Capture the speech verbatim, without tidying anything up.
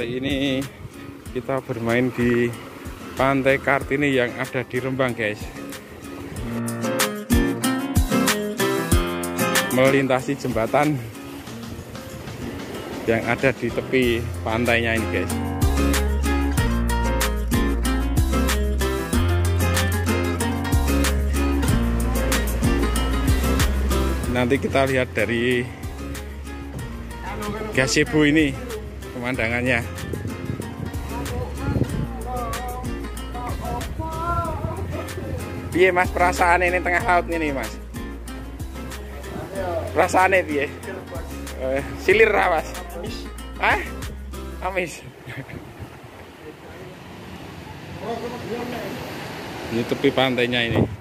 Hari ini kita bermain di Pantai Kartini yang ada di Rembang, guys. Melintasi jembatan yang ada di tepi pantainya ini, guys. Nanti kita lihat dari gazebo ini pemandangannya. Piye Mas perasaan ini tengah laut ini, Mas? Perasaannya piye? Eh, silir ra, Mas? Hah? Amis. Ini tepi pantainya ini.